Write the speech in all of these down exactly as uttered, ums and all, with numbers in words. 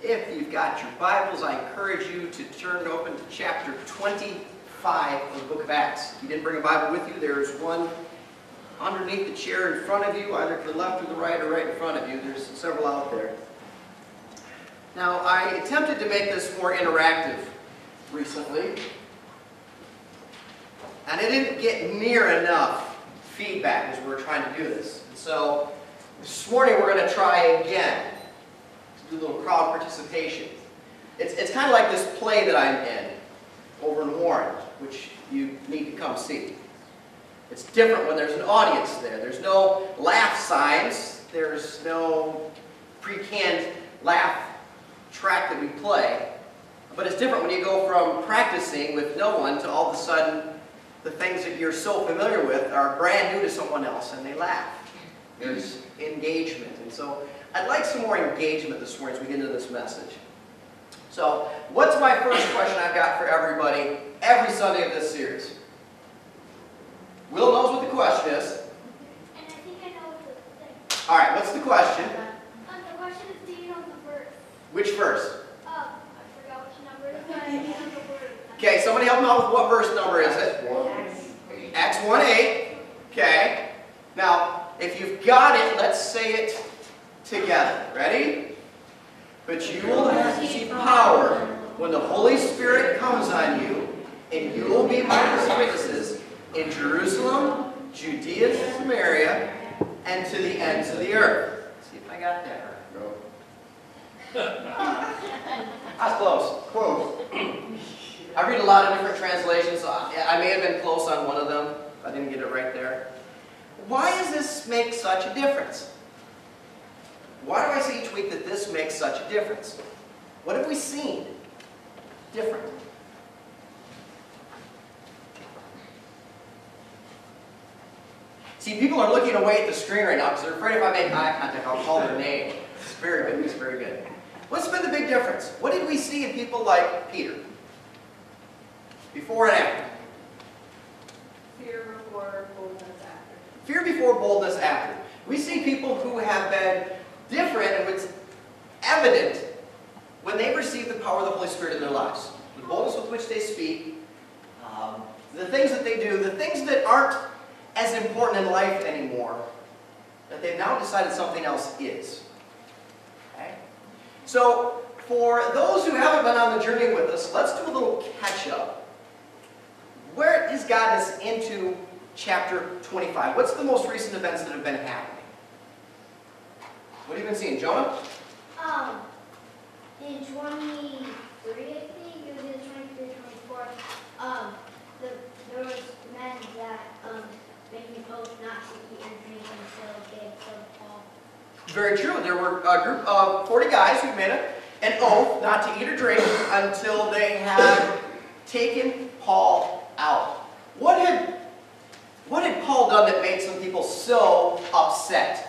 If you've got your Bibles, I encourage you to turn open to chapter twenty-five of the book of Acts. If you didn't bring a Bible with you, there's one underneath the chair in front of you, either to the left or the right or right in front of you. There's several out there. Now, I attempted to make this more interactive recently, and it didn't get near enough feedback as we were trying to do this. And so, this morning we're going to try again. Do a little crowd participation. It's, it's kind of like this play that I'm in over in Warren, which you need to come see. It's different when there's an audience there. There's no laugh signs. There's no pre-canned laugh track that we play. But it's different when you go from practicing with no one to all of a sudden the things that you're so familiar with are brand new to someone else and they laugh. There's engagement. And so I'd like some more engagement this morning as we get into this message. So, what's my first question I've got for everybody every Sunday of this series? Will knows what the question is. And I think I know what the thing. All right, what's the question? Uh, the question is, do you know the verse? Which verse? Uh, I forgot which number it is, but I know the word. Okay, somebody help me out with what verse number is it? Acts one eight. Okay. Now, if you've got it, let's say it together. Ready? But you will have to see power when the Holy Spirit comes on you, and you will be my witnesses in Jerusalem, Judea, Samaria, and to the ends of the earth. Let's see if I got that right. That's close. Close. I read a lot of different translations. So I may have been close on one of them. I didn't get it right there. Why does this make such a difference? Why do I say each week that this makes such a difference? What have we seen different? See, people are looking away at the screen right now because they're afraid if I make eye contact, I'll call their name. It's very good. It's very good. What's been the big difference? What did we see in people like Peter? Before and after. Fear before, boldness after. Fear before, boldness after. We see people who have been different, and it's evident when they receive the power of the Holy Spirit in their lives. The boldness with which they speak, um, the things that they do, the things that aren't as important in life anymore, that they've now decided something else is. Okay? So, for those who haven't been on the journey with us, let's do a little catch-up. Where has gotten us into chapter twenty-five? What's the most recent events that have been happening? What have you been seeing, Jonah? Um, in twenty-three, I think, it was in twenty-three, twenty-four, um, the, there was men that, um, made an oath not to eat or drink until they killed Paul. Very true. There were a group of forty guys who made a, an oath not to eat or drink until they had taken Paul out. What had, what had Paul done that made some people so upset?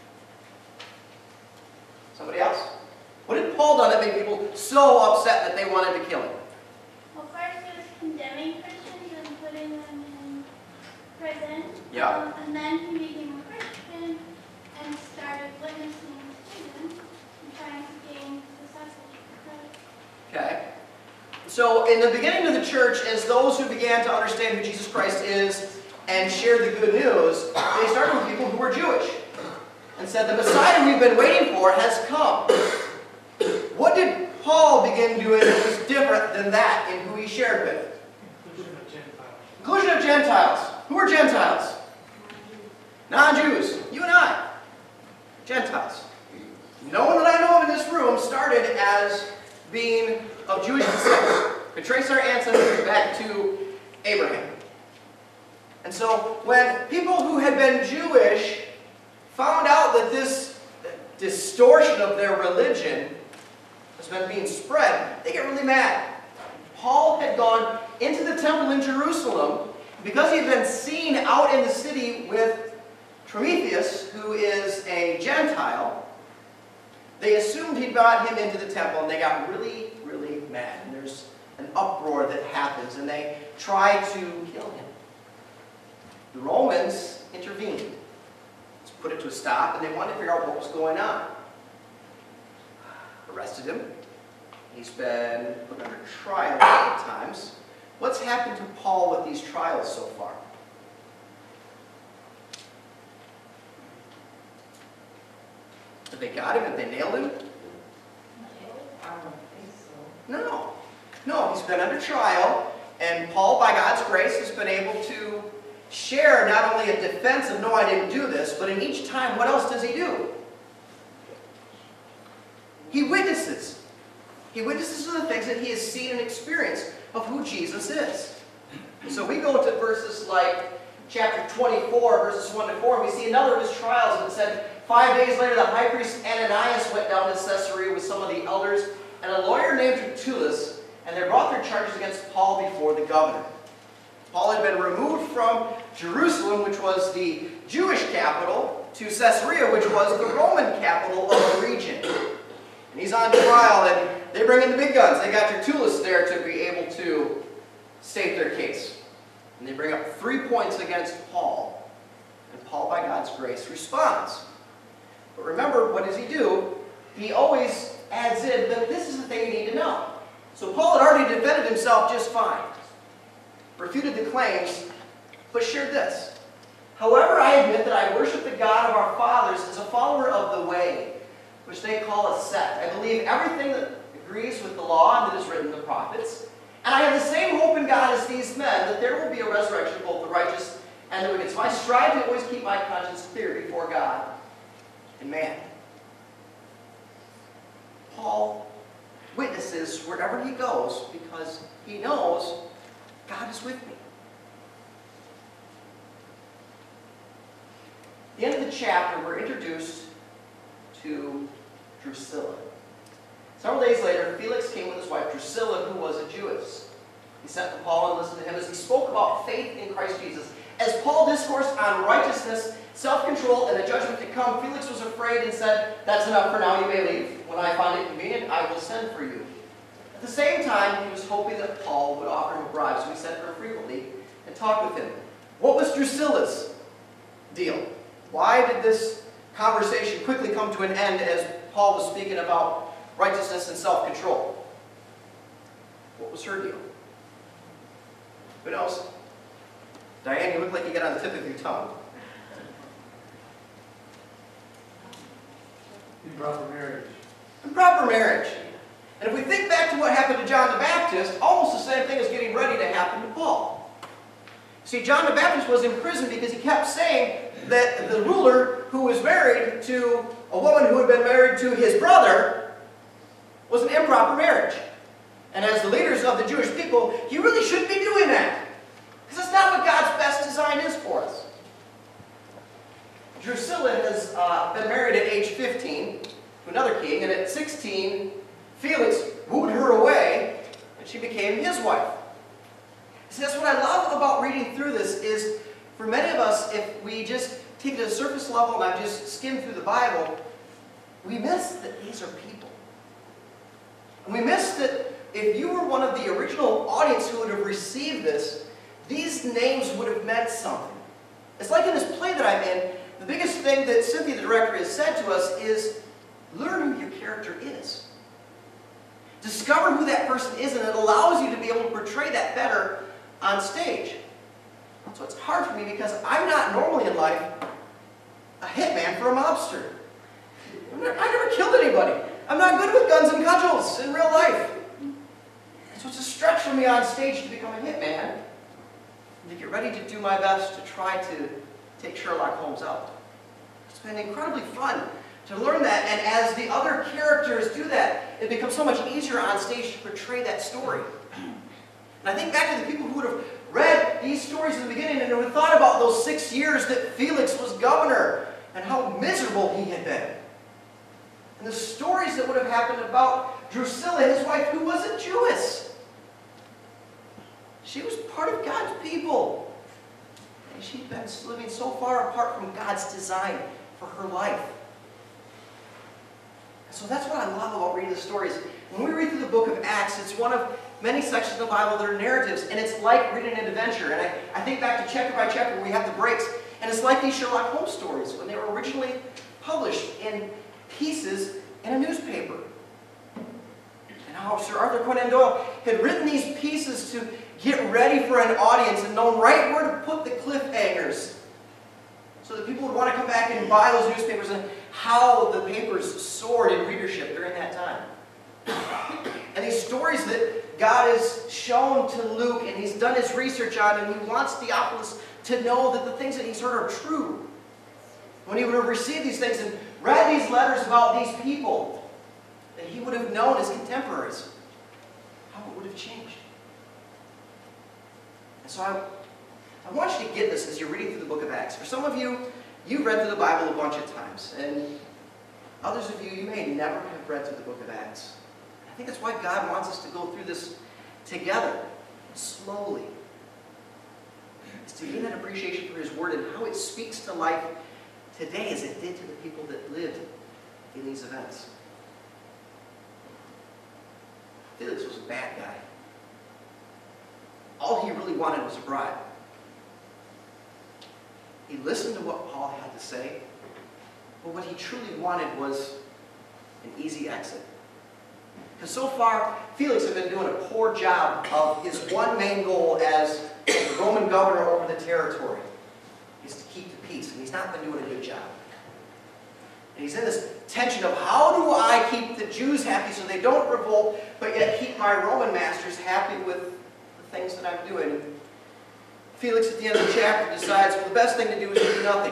Somebody else? What had Paul done that made people so upset that they wanted to kill him? Well, first it was condemning Christians and putting them in prison. Yeah. Um, and then he became a Christian and started witnessing to them and trying to gain the success for Christ. Okay. So in the beginning of the church, as those who began to understand who Jesus Christ is and shared the good news, they started with people who were Jewish and said, the Messiah we've been waiting for has come. What did Paul begin doing that was different than that in who he shared with? Inclusion of Gentiles. Inclusion of Gentiles. Who are Gentiles? Non-Jews. You and I. Gentiles. No one that I know of in this room started as being of Jewish descent. We trace our ancestry back to Abraham. And so when people who had been Jewish found out that this distortion of their religion has been being spread, they get really mad. Paul had gone into the temple in Jerusalem because he had been seen out in the city with Prometheus, who is a Gentile. They assumed he'd brought him into the temple, and they got really, really mad. And there's an uproar that happens, and they try to kill him. The Romans intervened. Put it to a stop, and they wanted to figure out what was going on. Arrested him, He's been put under trial many times. What's happened to Paul with these trials so far? Have they got him? Have they nailed him? I don't think so. No. No, he's been under trial, and Paul, by God's grace, has been able to share not only a defense of, no, I didn't do this, but in each time, what else does he do? He witnesses. He witnesses to the things that he has seen and experienced of who Jesus is. So we go to verses like chapter twenty-four, verses one to four, and we see another of his trials. And it said, five days later, the high priest Ananias went down to Caesarea with some of the elders and a lawyer named Tertullus, and they brought their charges against Paul before the governor. Paul had been removed from Jerusalem, which was the Jewish capital, to Caesarea, which was the Roman capital of the region. And he's on trial, and they bring in the big guns. They got Tertullus there to be able to state their case. And they bring up three points against Paul. And Paul, by God's grace, responds. But remember, what does he do? He always adds in that this is the thing you need to know. So Paul had already defended himself just fine, refuted the claims, but shared this. However, I admit that I worship the God of our fathers as a follower of the way, which they call a sect. I believe everything that agrees with the law and that is written in the prophets. And I have the same hope in God as these men, that there will be a resurrection of both the righteous and the wicked. So I strive to always keep my conscience clear before God and man. Paul witnesses wherever he goes because he knows God is with me. At the end of the chapter, we're introduced to Drusilla. Several days later, Felix came with his wife Drusilla, who was a Jewess. He sent for Paul and listened to him as he spoke about faith in Christ Jesus. As Paul discoursed on righteousness, self-control, and the judgment to come, Felix was afraid and said, "That's enough for now, you may leave. When I find it convenient, I will send for you." At the same time, he was hoping that Paul would offer him a bribe, so he sent for him frequently and talked with him. What was Drusilla's deal? Why did this conversation quickly come to an end as Paul was speaking about righteousness and self-control? What was her deal? Who knows? Diane, you look like you got on the tip of your tongue. Improper marriage. Improper marriage. And if we think back to what happened to John the Baptist, almost the same thing is getting ready to happen to Paul. See, John the Baptist was in prison because he kept saying that the ruler who was married to a woman who had been married to his brother was an improper marriage. And as the leaders of the Jewish people, he really shouldn't be doing that. Because that's not what God's best design is for us. Drusilla has uh, been married at age fifteen to another king, and at sixteen, Felix wooed her away, and she became his wife. See, that's what I love about reading through this is, for many of us, if we just take it at a surface level and I just skim through the Bible, we miss that these are people. And we miss that if you were one of the original audience who would have received this, these names would have meant something. It's like in this play that I'm in, the biggest thing that Cynthia, the director, has said to us is, learn who your character is. Discover who that person is, and it allows you to be able to portray that better on stage. So it's hard for me because I'm not normally in life a hitman for a mobster. I never killed anybody. I'm not good with guns and cudgels in real life. So it's a stretch for me on stage to become a hitman and to get ready to do my best to try to take Sherlock Holmes out. It's been incredibly fun to learn that, and as the other characters do that, it becomes so much easier on stage to portray that story. And I think back to the people who would have read these stories in the beginning and would have thought about those six years that Felix was governor and how miserable he had been. And the stories that would have happened about Drusilla, his wife, who wasn't Jewish. She was part of God's people. And she'd been living so far apart from God's design for her life. So that's what I love about reading the stories. When we read through the book of Acts, it's one of many sections of the Bible that are narratives, and it's like reading an adventure. And I, I think back to chapter by chapter where we have the breaks, and it's like these Sherlock Holmes stories when they were originally published in pieces in a newspaper. And Now, Sir Arthur Conan Doyle had written these pieces to get ready for an audience and known right where to put the cliffhangers so that people would want to come back and buy those newspapers, and how the papers soared in readership during that time. And these stories that God has shown to Luke, and he's done his research on, and he wants Theophilus to know that the things that he's heard are true. When he would have received these things and read these letters about these people, that he would have known his contemporaries, how it would have changed. And so I, I want you to get this as you're reading through the book of Acts. For some of you, you've read through the Bible a bunch of times, and others of you, you may never have read through the book of Acts. I think that's why God wants us to go through this together, slowly. It's to gain an appreciation for his word and how it speaks to life today as it did to the people that lived in these events. Felix was a bad guy. All he really wanted was a bribe. He listened to what Paul had to say, but what he truly wanted was an easy exit. Because so far, Felix had been doing a poor job of his one main goal as the Roman governor over the territory, is to keep the peace, and he's not been doing a good job. And he's in this tension of, how do I keep the Jews happy so they don't revolt, but yet keep my Roman masters happy with the things that I'm doing? Felix, at the end of the chapter, decides, well, the best thing to do is do nothing.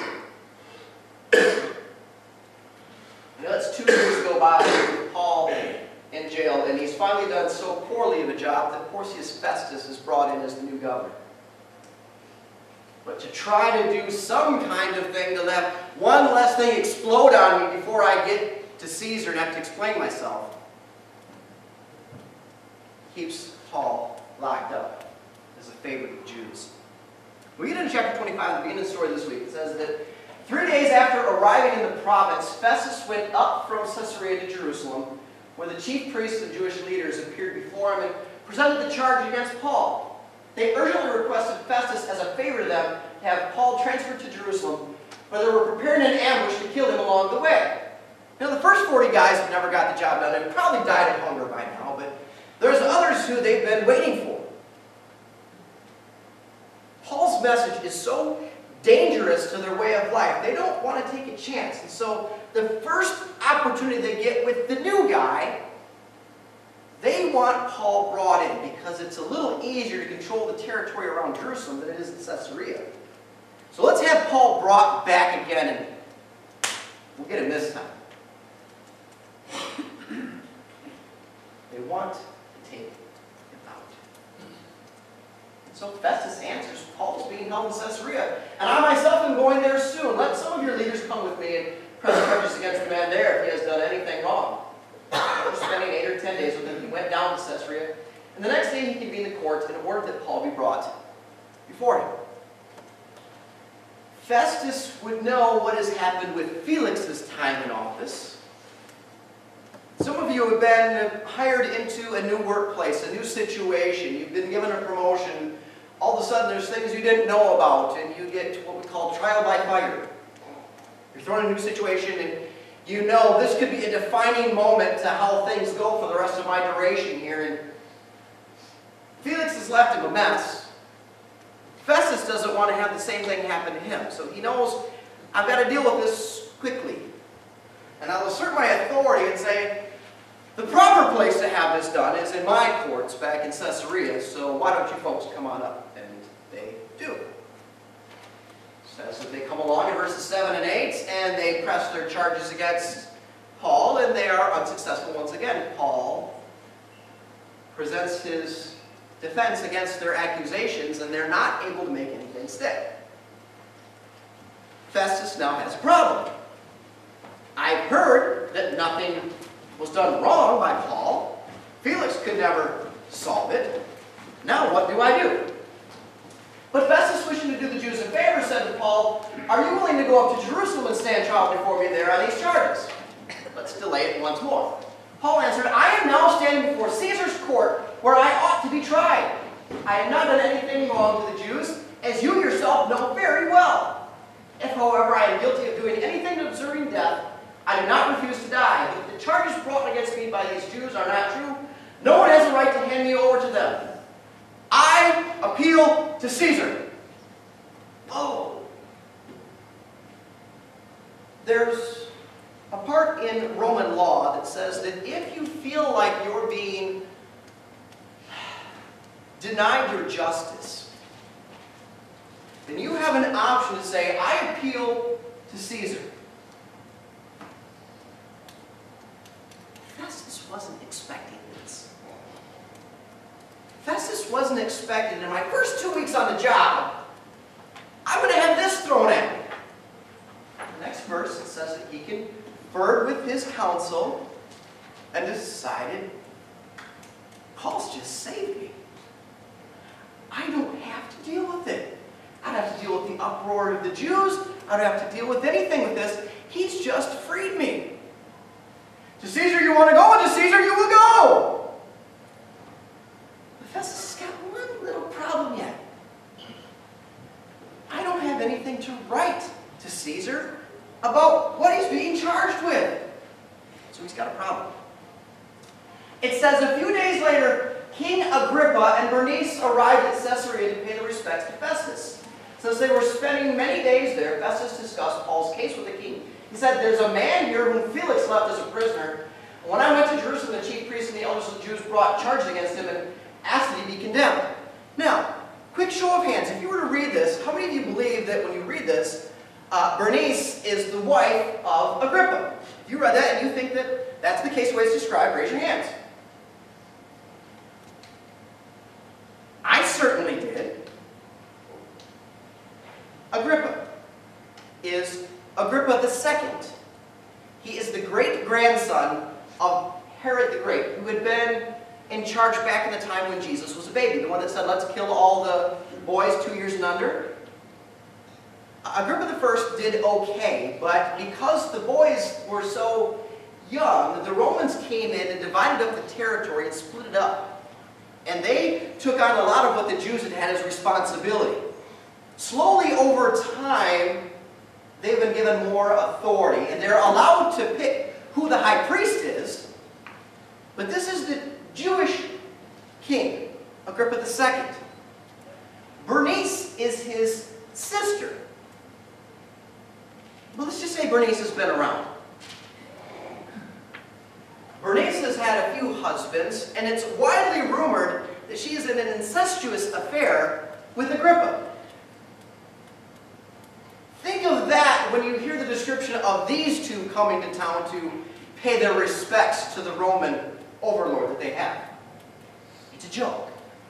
You know, that's two years go by with Paul in jail, and he's finally done so poorly of a job that Porcius Festus is brought in as the new governor. But to try to do some kind of thing, to let one less thing explode on me before I get to Caesar and have to explain myself, keeps Paul locked up as a favorite of the Jews. We get into chapter twenty-five, at the beginning of the story this week. It says that three days after arriving in the province, Festus went up from Caesarea to Jerusalem, where the chief priests and Jewish leaders appeared before him and presented the charge against Paul. They urgently requested Festus, as a favor to them, to have Paul transferred to Jerusalem, where they were preparing an ambush to kill him along the way. Now, the first forty guys have never got the job done and probably died of hunger by now, but there's others who they've been waiting for. Paul's message is so dangerous to their way of life. They don't want to take a chance. And so the first opportunity they get with the new guy, they want Paul brought in because it's a little easier to control the territory around Jerusalem than it is in Caesarea. So let's have Paul brought back again, and we'll get him this time. They want to take him out. So Festus answers, Paul is being held in Caesarea, and I myself am going there soon. Let some of your leaders come with me and press charges against the man there if he has done anything wrong. After spending eight or ten days with him, he went down to Caesarea, and the next day he convened the court and ordered that Paul be brought before him. Festus would know what has happened with Felix's time in office. Some of you have been hired into a new workplace, a new situation. You've been given a promotion. All of a sudden there's things you didn't know about, and you get what we call trial by fire. You're thrown in a new situation, and you know this could be a defining moment to how things go for the rest of my duration here. And Felix has left him a mess. Festus doesn't want to have the same thing happen to him. So he knows, I've got to deal with this quickly. And I'll assert my authority and say, the proper place to have this done is in my courts back in Caesarea, so why don't you folks come on up? And they do. Says that they come along in verses seven and eight, and they press their charges against Paul, and they are unsuccessful once again. Paul presents his defense against their accusations, and they're not able to make anything stick. Festus now has a problem. I've heard that nothing was done wrong by Paul. Felix could never solve it. Now what do I do? But Festus, wishing to do the Jews a favor, said to Paul, are you willing to go up to Jerusalem and stand trial before me there on these charges? Let's delay it once more. Paul answered, I am now standing before Caesar's court, where I ought to be tried. I have not done anything wrong to the Jews, as you yourself know very well. If, however, I am guilty of doing anything deserving death, I do not refuse to die. But if the charges brought against me by these Jews are not true, no one has a right to hand me over to them. I appeal to Caesar. Oh. There's a part in Roman law that says that if you feel like you're being denied your justice, then you have an option to say, I appeal to Caesar. Festus wasn't expecting this. Festus wasn't expecting, in my first two weeks on the job, I'm going to have this thrown at me. The next verse, it says that he conferred with his council and decided, Paul's just saved me. I don't have to deal with it. I don't have to deal with the uproar of the Jews. I don't have to deal with anything with this. He's just freed me. To Caesar you want to go, and to Caesar you will go. But Festus has got one little problem yet. I don't have anything to write to Caesar about what he's being charged with. So he's got a problem. It says a few days later, King Agrippa and Bernice arrived at Caesarea to pay their respects to Festus. Since they were spending many days there, Festus discussed Paul's case with the king. He said, there's a man here whom Felix left as a prisoner. When I went to Jerusalem, the chief priests and the elders of the Jews brought charges against him and asked that he be condemned. Now, quick show of hands. If you were to read this, how many of you believe that when you read this, uh, Bernice is the wife of Agrippa? If you read that and you think that that's the case the way it's described, raise your hands. I certainly did. Agrippa is Agrippa the Second. He is the great-grandson of Herod the Great, who had been in charge back in the time when Jesus was a baby. The one that said, let's kill all the boys two years and under. Agrippa the First did okay, but because the boys were so young, the Romans came in and divided up the territory and split it up. And they took on a lot of what the Jews had had as responsibility. Slowly over time, they've been given more authority, and they're allowed to pick who the high priest is. But this is the Jewish king, Agrippa the Second. Bernice is his sister. But let's just say Bernice has been around. Bernice has had a few husbands, and it's widely rumored that she is in an incestuous affair with Agrippa. Think of that when you hear the description of these two coming to town to pay their respects to the Roman overlord that they have. It's a joke.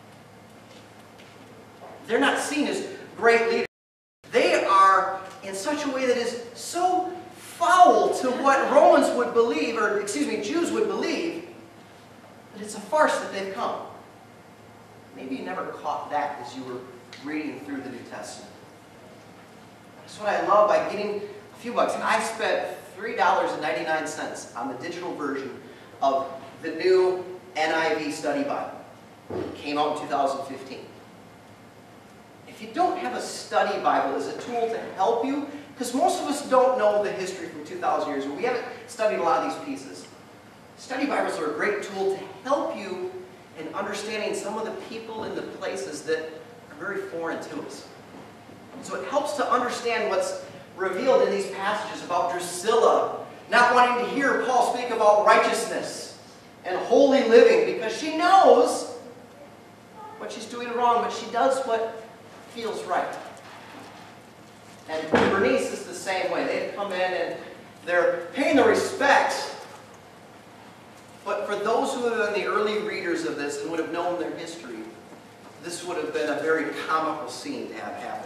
They're not seen as great leaders. They are in such a way that is so foul to what Romans would believe, or excuse me, Jews would believe, that it's a farce that they've come. Maybe you never caught that as you were reading through the New Testament. That's what I love by getting a few bucks. And I spent three dollars and ninety-nine cents on the digital version of the new N I V Study Bible. It came out in two thousand fifteen. If you don't have a study Bible as a tool to help you, because most of us don't know the history from two thousand years, we haven't studied a lot of these pieces. Study Bibles are a great tool to help you in understanding some of the people and the places that are very foreign to us. So it helps to understand what's revealed in these passages about Drusilla not wanting to hear Paul speak about righteousness and holy living because she knows what she's doing wrong, but she does what feels right. And Bernice is the same way. They've come in and they're paying the respects, but for those who have been the early readers of this and would have known their history, this would have been a very comical scene to have happen.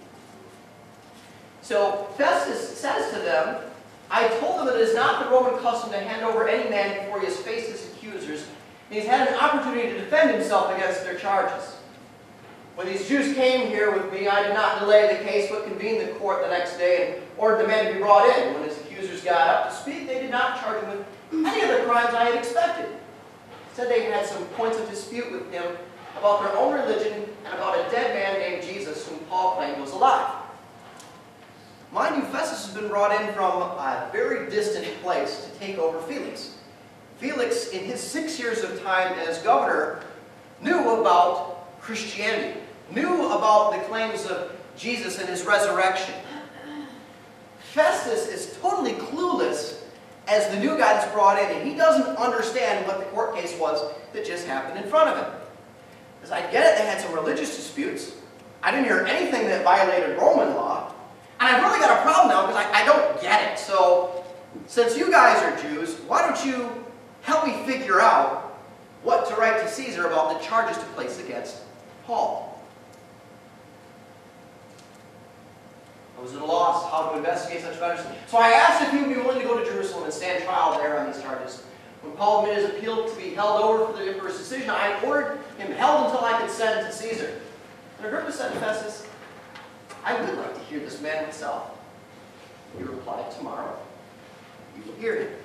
So Festus says to them, I told them that it is not the Roman custom to hand over any man before he has faced his accusers, and he's had an opportunity to defend himself against their charges. When these Jews came here with me, I did not delay the case, but convened the court the next day and ordered the man to be brought in. When his accusers got up to speak, they did not charge him with any of the crimes I had expected. Said they had some points of dispute with him about their own religion and about a dead man named Jesus whom Paul claimed was alive. Mind you, Festus has been brought in from a very distant place to take over Felix. Felix, in his six years of time as governor, knew about Christianity, knew about the claims of Jesus and his resurrection. Festus is totally clueless as the new guy that's brought in, and he doesn't understand what the court case was that just happened in front of him. Because I get it, they had some religious disputes. I didn't hear anything that violated Roman law. And I've really got a problem now because I, I don't get it. So, since you guys are Jews, why don't you help me figure out what to write to Caesar about the charges to place against Paul? I was at a loss how to investigate such matters. So I asked if he would be willing to go to Jerusalem and stand trial there on these charges. When Paul made his appeal to be held over for the emperor's decision, I ordered him held until I could send to Caesar. And Agrippa said to Festus, I would like to hear this man myself. He replied, tomorrow you will hear him.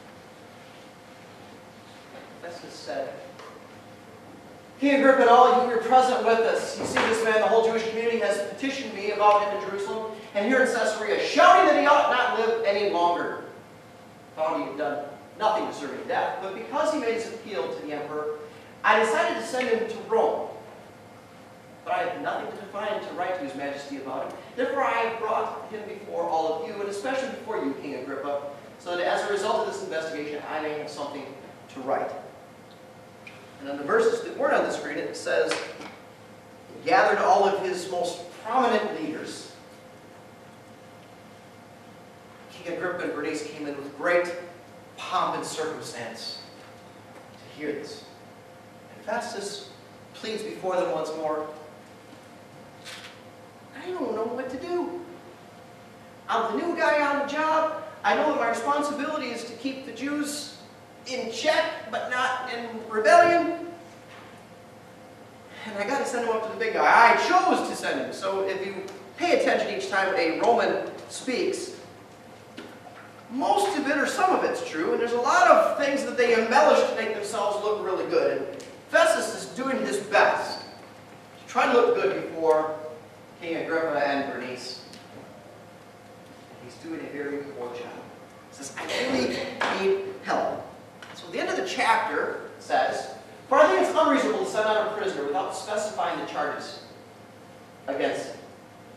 Festus said, King Agrippa and all of you here present with us, you see this man, the whole Jewish community has petitioned me about him in Jerusalem and here in Caesarea, shouting that he ought not live any longer. Found he had done nothing deserving death, but because he made his appeal to the emperor, I decided to send him to Rome. But I have nothing to define to write to his majesty about him. Therefore I have brought him before all of you, and especially before you, King Agrippa, so that as a result of this investigation, I may have something to write. And on the verses that weren't on the screen, it says, he gathered all of his most prominent leaders. King Agrippa and Bernice came in with great pomp and circumstance to hear this. And Festus pleads before them once more, I don't know what to do. I'm the new guy on the job. I know that my responsibility is to keep the Jews in check, but not in rebellion. And I got to send him up to the big guy. I chose to send him. So if you pay attention each time a Roman speaks, most of it or some of it's true, and there's a lot of things that they embellish to make themselves look really good. And Festus is doing his best to try to look good before King Agrippa and Bernice. And he's doing a very poor job. He says, I really need help. So at the end of the chapter it says, for I think it's unreasonable to send out a prisoner without specifying the charges against him.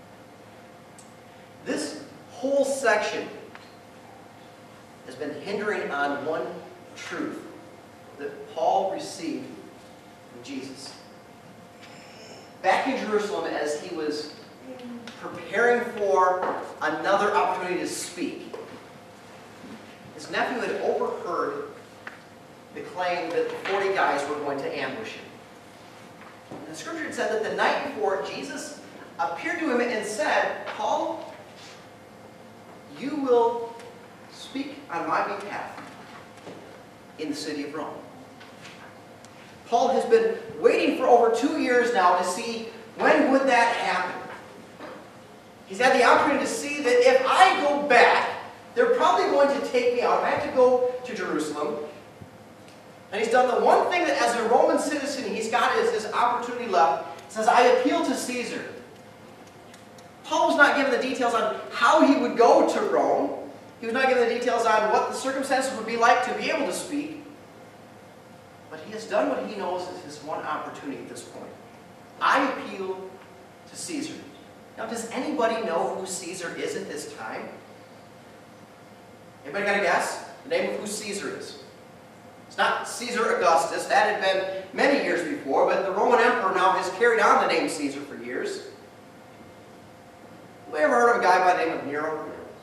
This whole section has been hindering on one truth that Paul received from Jesus. Back in Jerusalem, as he was preparing for another opportunity to speak, his nephew had overheard the claim that the forty guys were going to ambush him. And the scripture had said that the night before, Jesus appeared to him and said, Paul, you will speak on my behalf in the city of Rome. Paul has been waiting for over two years now to see when would that happen. He's had the opportunity to see that if I go back, they're probably going to take me out. I have to go to Jerusalem. And he's done the one thing that as a Roman citizen he's got is this opportunity left. It says, I appeal to Caesar. Paul was not given the details on how he would go to Rome. He was not given the details on what the circumstances would be like to be able to speak. But he has done what he knows is his one opportunity at this point. I appeal to Caesar. Now, does anybody know who Caesar is at this time? Anybody got a guess? The name of who Caesar is? It's not Caesar Augustus. That had been many years before, but the Roman emperor now has carried on the name Caesar for years. Have you ever heard of a guy by the name of Nero?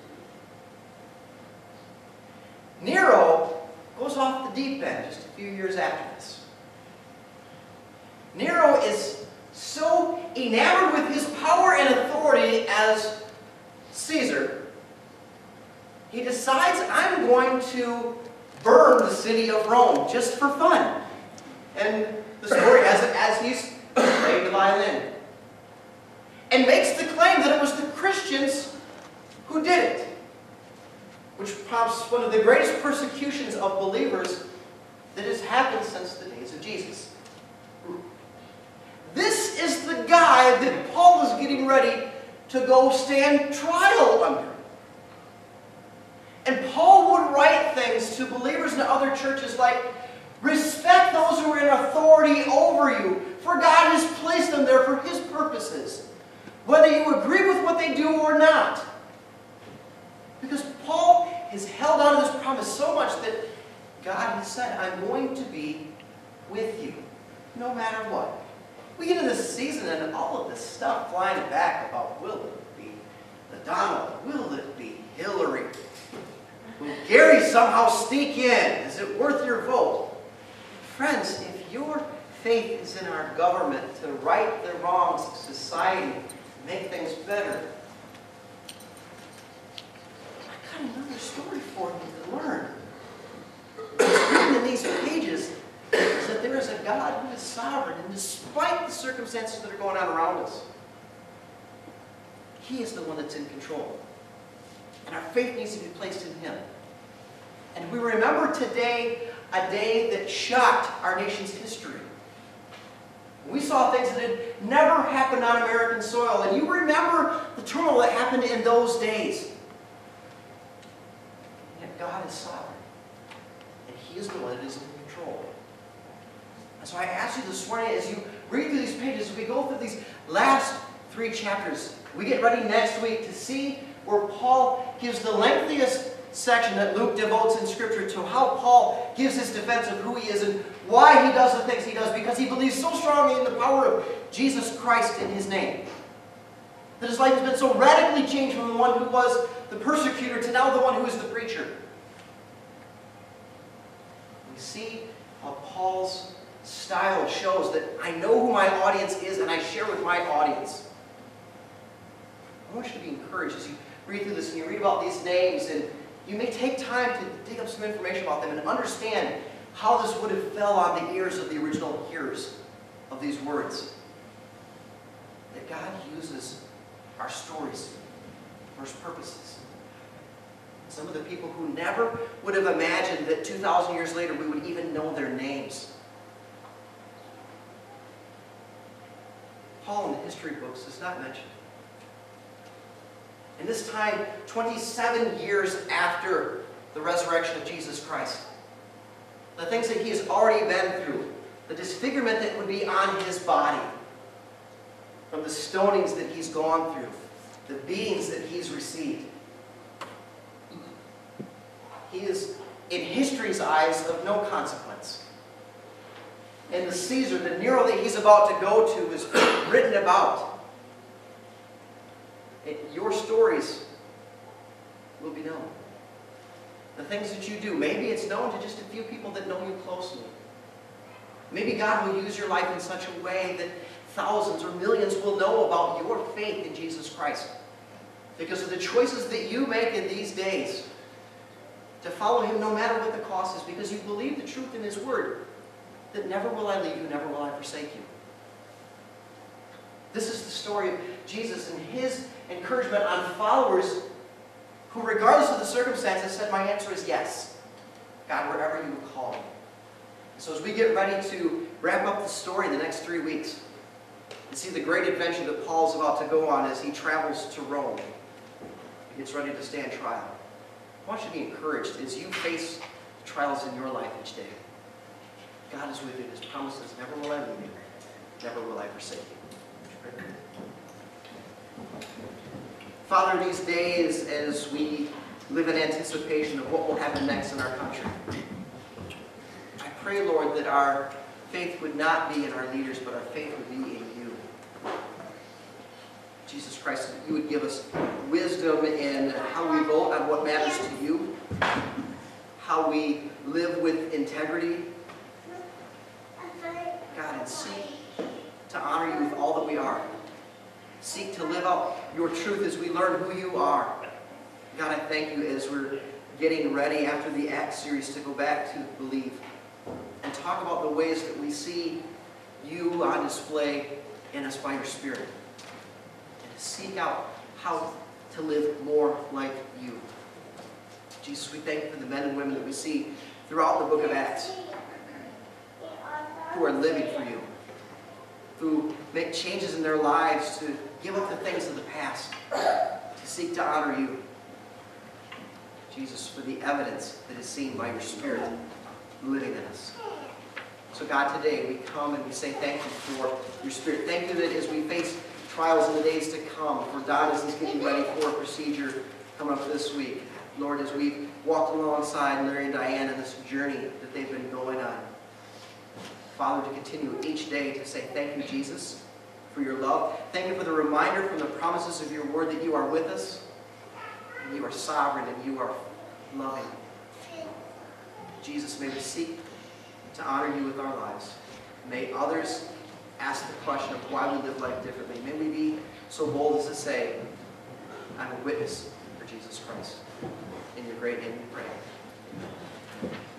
Nero goes off the deep end just a few years after this. Nero is so enamored with his power and authority as Caesar, he decides, I'm going to burn the city of Rome just for fun. And the story has it as he's playing the violin. And makes the claim that it was the Christians who did it. Which prompts one of the greatest persecutions of believers that has happened since the days of Jesus. This is the guy that Paul is getting ready to go stand trial under. And Paul would write things to believers in other churches like, respect those who are in authority over you, for God has placed them there for His purposes, whether you agree with what they do or not. Because Paul has held on to this promise so much that God has said, I'm going to be with you, no matter what. We get into this season and all of this stuff flying back about, will it be the Donald? Will it be Hillary? Will Gary somehow sneak in? Is it worth your vote? Friends, if your faith is in our government to right the wrongs of society, make things better, I got another story for you to learn. What's written in these pages is that there is a God who is sovereign, and despite the circumstances that are going on around us, He is the one that's in control. And our faith needs to be placed in Him. And we remember today a day that shocked our nation's history. We saw things that had never happened on American soil. And you remember the turmoil that happened in those days. And yet God is sovereign. And He is the one that is in control. And so I ask you this morning, as you read through these pages, as we go through these last three chapters, we get ready next week to see where Paul gives the lengthiest section that Luke devotes in Scripture to how Paul gives his defense of who he is and why he does the things he does, because he believes so strongly in the power of Jesus Christ in His name. That his life has been so radically changed from the one who was the persecutor to now the one who is the preacher. We see how Paul's style shows that I know who my audience is and I share with my audience. I want you to be encouraged as you read through this and you read about these names, and you may take time to dig up some information about them and understand how this would have fell on the ears of the original hearers of these words. That God uses our stories for His purposes. Some of the people who never would have imagined that two thousand years later we would even know their names. Paul in the history books is not mentioned. And this time, twenty-seven years after the resurrection of Jesus Christ, the things that he has already been through, the disfigurement that would be on his body, from the stonings that he's gone through, the beatings that he's received. He is, in history's eyes, of no consequence. And the Caesar, the Nero that he's about to go to, is written about. And your stories will be known. The things that you do, maybe it's known to just a few people that know you closely. Maybe God will use your life in such a way that thousands or millions will know about your faith in Jesus Christ. Because of the choices that you make in these days to follow Him no matter what the cost is, because you believe the truth in His Word, that never will I leave you, never will I forsake you. This is the story of Jesus and His encouragement on followers who, regardless of the circumstances, said, my answer is yes. God, wherever you will call me. So as we get ready to wrap up the story in the next three weeks and see the great adventure that Paul's about to go on as he travels to Rome, he gets ready to stand trial. I want you to be encouraged as you face trials in your life each day. God is with you. His promises, never will I leave you, never will I forsake you. Father, these days as we live in anticipation of what will happen next in our country, I pray, Lord, that our faith would not be in our leaders, but our faith would be in you. Jesus Christ, that you would give us wisdom in how we vote on what matters to you, how we live with integrity, God, and seek to honor you with all that we are. Seek to live out your truth as we learn who you are. God, I thank you as we're getting ready after the Acts series to go back to believe and talk about the ways that we see you on display in us by your Spirit. And to seek out how to live more like you. Jesus, we thank you for the men and women that we see throughout the book of Acts who are living for you, who make changes in their lives to give up the things of the past, to seek to honor you. Jesus, for the evidence that is seen by your Spirit living in us. So God, today we come and we say thank you for your Spirit. Thank you that as we face trials in the days to come, for Don as he's getting ready for a procedure coming up this week. Lord, as we walked alongside Larry and Diane in this journey that they've been going on. Father, to continue each day to say thank you, Jesus, for your love. Thank you for the reminder from the promises of your word that you are with us, and you are sovereign, and you are loving. Jesus, may we seek to honor you with our lives. May others ask the question of why we live life differently. May we be so bold as to say, I'm a witness for Jesus Christ. In your great name we pray.